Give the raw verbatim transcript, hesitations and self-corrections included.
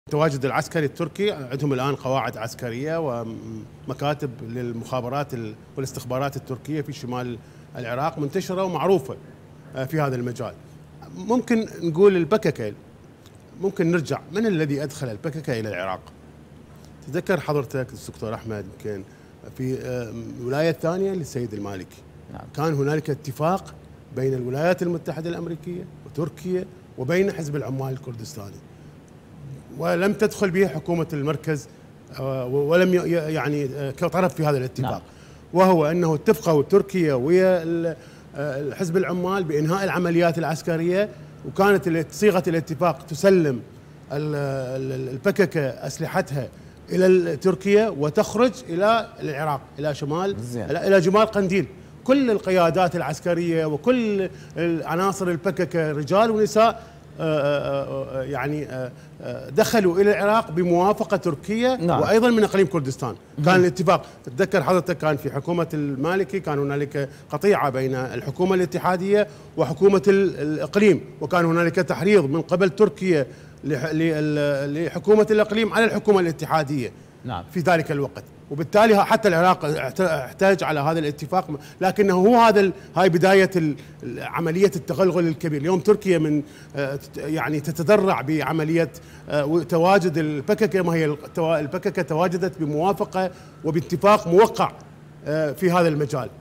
التواجد العسكري التركي عندهم الآن قواعد عسكرية ومكاتب للمخابرات والاستخبارات التركية في شمال العراق منتشرة ومعروفة في هذا المجال. ممكن نقول البككة، ممكن نرجع من الذي أدخل البككة إلى العراق؟ تذكر حضرتك الدكتور أحمد يمكن في الولاية الثانية للسيد المالكي نعم. كان هنالك اتفاق بين الولايات المتحدة الأمريكية وتركيا وبين حزب العمال الكردستاني، ولم تدخل به حكومة المركز ولم يعني كطرف في هذا الاتفاق. نعم. وهو أنه اتفقوا تركيا ويا حزب العمال بإنهاء العمليات العسكرية، وكانت صيغة الاتفاق تسلم البككة أسلحتها إلى تركيا وتخرج إلى العراق إلى شمال زين. إلى جمال قنديل. كل القيادات العسكرية وكل عناصر البككة رجال ونساء يعني دخلوا إلى العراق بموافقة تركيا. نعم. وأيضا من إقليم كردستان. كان الاتفاق، تتذكر حضرتك كان في حكومة المالكي كان هنالك قطيعة بين الحكومة الاتحادية وحكومة الإقليم، وكان هنالك تحريض من قبل تركيا لحكومة الإقليم على الحكومة الاتحادية. نعم. في ذلك الوقت، وبالتالي حتى العراق احتاج على هذا الاتفاق، لكنه هو هذا هاي بداية عملية التغلغل الكبير. اليوم تركيا من يعني تتذرع بعملية تواجد البككة، ما هي البككة تواجدت بموافقة وباتفاق موقع في هذا المجال.